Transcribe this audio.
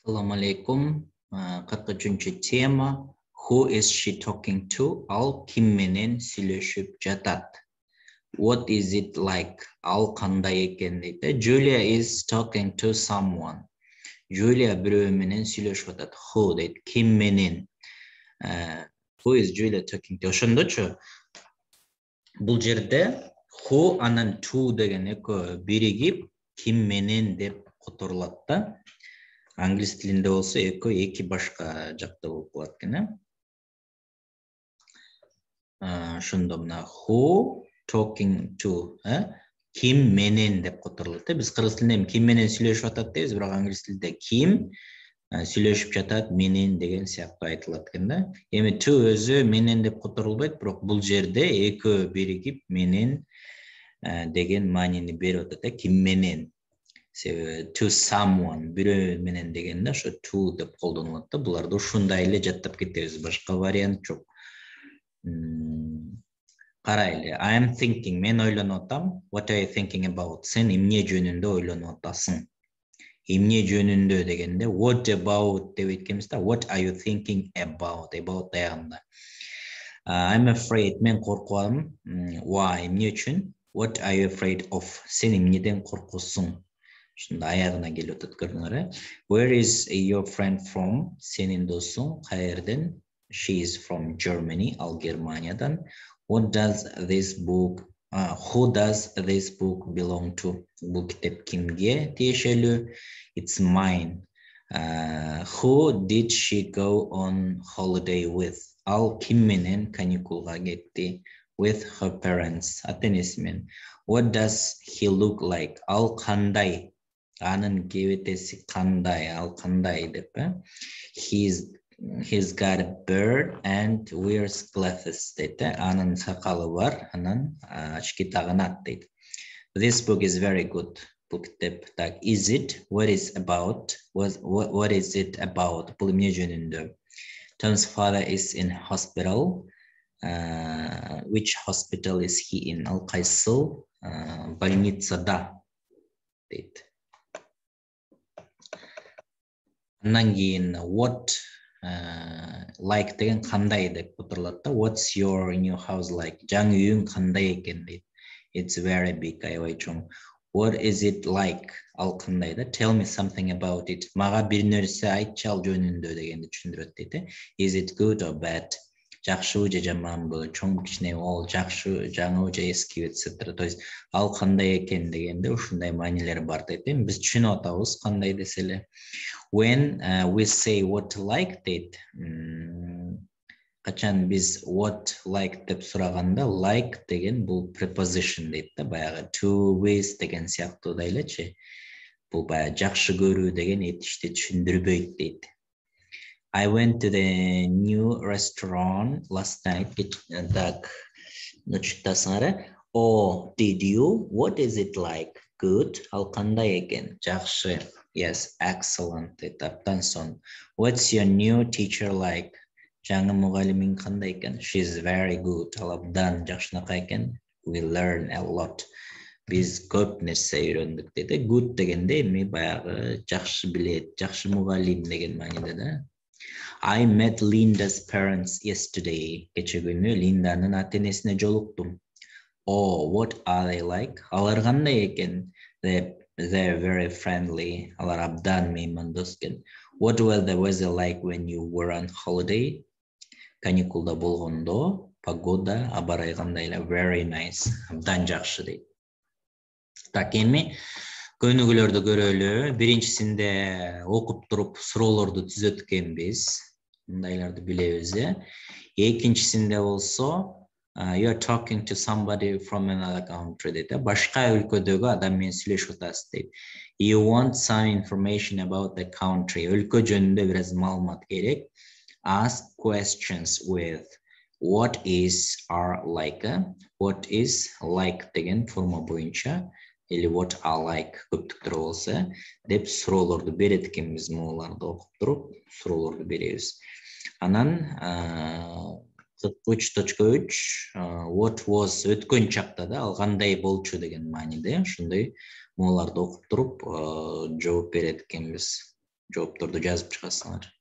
Assalamu alaikum. 43 tema. Who is she talking to? Al kim menen сүйлөшүп жатат. What is it like? Al кандай экен дейт. Julia is talking to someone. Julia бирөө менен сүйлөшүп атат. Who дейт. Ким менен. Who is Julia talking to? Ошондочу. Бул жерде who анан to деген экөө биригип ким менен деп которулат да. Англис тилинде болсо эки башка жакта болуп калат экен. Ошондо мына who talking to ким менен деп которулат. Биз кыргыз тилинде ким менен сүйлөшүп атат дейбиз, бирок англис тилинде ким сүйлөшүп жатат менен деген сыяктуу айтылат экен да. Эми to өзү менен деп которулбайт, бирок бул жерде экөө биригип менен деген маанини берип атат. Ким менен to someone бирөө менен дегенде ошо to деп колдонулат да. Буларды ушундай эле жаттап кетебиз, башка вариант жок. Карайлы. I am thinking, мен ойлонуп атам. What are you thinking about? Сен эмне жөнүндө ойлонуп атасың? Эмне жөнүндө дегенде what about деп айткенбиз да. What are you thinking about? About аягында. I'm afraid, мен коркуам. Why? Эмне үчүн? What are you afraid of? Сен эмнеден коркосуң? Шунда аягына келип атат, көрдүңөр. Where is your friend from? Сенин досуң каерден? She is from Germany, ал Германиядан. What does this book who does this book belong to? Бул китеп кимге тиешелүү? It's mine. Who did she go on holiday with? Ал ким менен каникулга кетти? With her parents. Ата-энеси менен. What does he look like? Ал кандай? Анын кебетеси кандай? Ал кандай деп. He's got a beard and wears glasses дейт. Анын сакалы бар, анан очки тагынат дейт. This book is very good. Бул китеп. Так, is it? What is about? What is it about? Бул эмне жөнүндө? Tom's father is in hospital. Which hospital is he in? Ал кайсыл больницада дейт. Андан кийин what like деген кандай деп которулат да. What's your new house like? Жаңы үйүң кандай экен дейт. It's very big, аябай чоң. What is it like? Ал кандай да. Tell me something about it. Мага бир нерсе айтчы ал жөнүндө дегенди түшүндүрөт дейт. Is it good or bad? Жакшыбы же жаманбы? Чоң кичине ол жакшы, жаңы же эски, etc. То есть ал кандай экен дегенде ушундай маанилер бар дейт. Биз түшүнүп атабыз кандай десе эле. When we say what like дейт. Качан биз what like деп сураганда like деген бул preposition дейт да, баягы to, with деген сыяктуу да элечи. Бул баягы жакшы көрүү деген этишти түшүндүрбөйт дейт. I went to the new restaurant last night. Так, ночтасыңар. Oh, did you? What is it like? Good. Ал кандай экен? Жакшы. Yes, excellent. Абдан сон. What's your new teacher like? Жаңы мугалимиң кандай экен? She's very good. Ал абдан жакшынакай экен. We learn a lot. Биз көп нерсе үйрөндүк дейт. Good дегенде эми баягы жакшы билет, жакшы мугалим деген мааниде да. I met Linda's parents yesterday. Кече күнү Линданын ата-энесине жолуктум. Oh, what are they like? Алар кандай экен? They're very friendly. Алар абдан меймандос экен. What was the weather like when you were on holiday? Каникулда болгондо погода, аба-ырайы кандай эле? Very nice. Абдан жакшы дейт. Так, эми көнүгүүлөрдү көрөлү. Биринчисинде окуп туруп суроолорду түзөт экенбиз. Мындайларды билебиз, Экинчисинде болсо you're talking to somebody from another country дейт. Башка өлкөдөгү адам менен сүйлөшүп атасыз дейт. You want some information about the country. Өлкө жөнүндө бир аз маалымат керек. Ask questions with what is are like. What is like деген форма боюнча или what are like көптүктөр болсо деп суроолорду берет экенбиз. Могуларды окуп туруп суроолорду беребиз. Анан 43.3 what was өткөн чакта да ал кандай болчу деген мааниде ошондой могуларды окуп туруп жооп берет экенбиз. жоопторду жазып чыгасыңар.